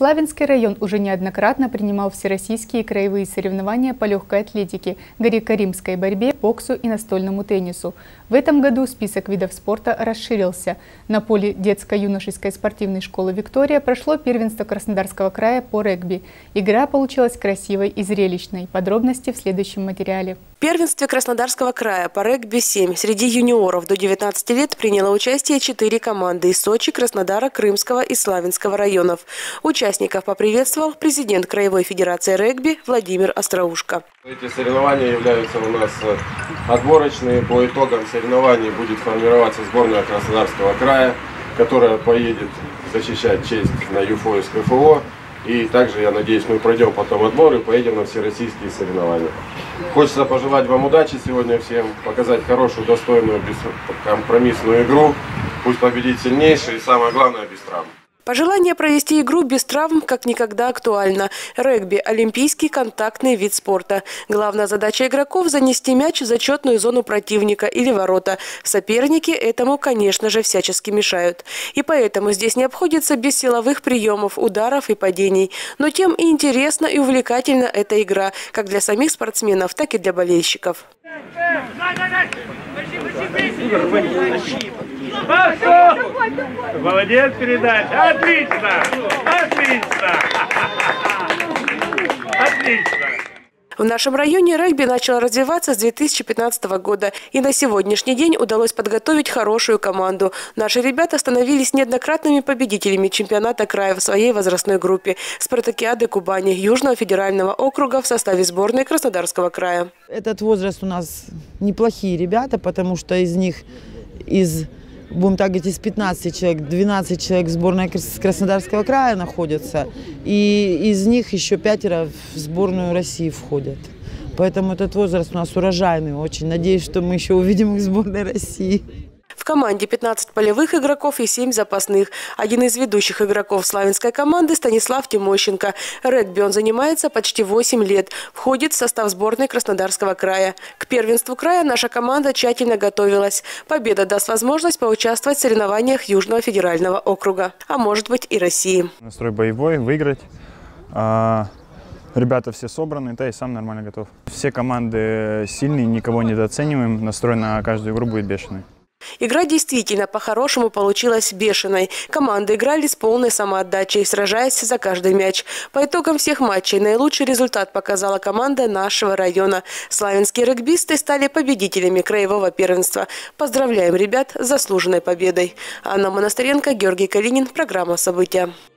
Славянский район уже неоднократно принимал всероссийские и краевые соревнования по легкой атлетике, греко-римской борьбе, боксу и настольному теннису. В этом году список видов спорта расширился. На поле детско-юношеской спортивной школы «Виктория» прошло первенство Краснодарского края по регби. Игра получилась красивой и зрелищной. Подробности в следующем материале. В первенстве Краснодарского края по регби-7 среди юниоров до 19 лет приняло участие 4 команды из Сочи, Краснодара, Крымского и Славянского районов. Участников поприветствовал президент Краевой федерации регби Владимир Остроушко. Эти соревнования являются у нас отборочные. По итогам соревнований будет формироваться сборная Краснодарского края, которая поедет защищать честь на ЮФО из КФО. И также, я надеюсь, мы пройдем потом отбор и поедем на всероссийские соревнования. Хочется пожелать вам удачи сегодня всем, показать хорошую, достойную, бескомпромиссную игру. Пусть победит сильнейший и, самое главное, без травм. Пожелание провести игру без травм как никогда актуально. Регби – олимпийский контактный вид спорта. Главная задача игроков – занести мяч в зачетную зону противника или ворота. Соперники этому, конечно же, всячески мешают. И поэтому здесь не обходится без силовых приемов, ударов и падений. Но тем и интересна и увлекательна эта игра, как для самих спортсменов, так и для болельщиков. Молодец, передача. Отлично! Отлично! Отлично! В нашем районе регби начал развиваться с 2015 года. И на сегодняшний день удалось подготовить хорошую команду. Наши ребята становились неоднократными победителями чемпионата края в своей возрастной группе. Спартакиады Кубани, Южного федерального округа в составе сборной Краснодарского края. Этот возраст у нас неплохие ребята, потому что из них, будем так говорить, из 15 человек, 12 человек в сборной Краснодарского края находятся, и из них еще 5 в сборную России входят. Поэтому этот возраст у нас урожайный очень. Надеюсь, что мы еще увидим их в сборной России. В команде 15 полевых игроков и 7 запасных. Один из ведущих игроков славянской команды – Станислав Тимощенко. Регби он занимается почти 8 лет. Входит в состав сборной Краснодарского края. К первенству края наша команда тщательно готовилась. Победа даст возможность поучаствовать в соревнованиях Южного федерального округа. А может быть и России. Настрой боевой, выиграть. Ребята все собраны, да и сам нормально готов. Все команды сильные, никого недооцениваем. Настрой на каждую игру будет бешеный. Игра действительно по-хорошему получилась бешеной. Команды играли с полной самоотдачей, сражаясь за каждый мяч. По итогам всех матчей наилучший результат показала команда нашего района. Славянские регбисты стали победителями краевого первенства. Поздравляем ребят с заслуженной победой. Анна Монастыренко, Георгий Калинин. Программа «События».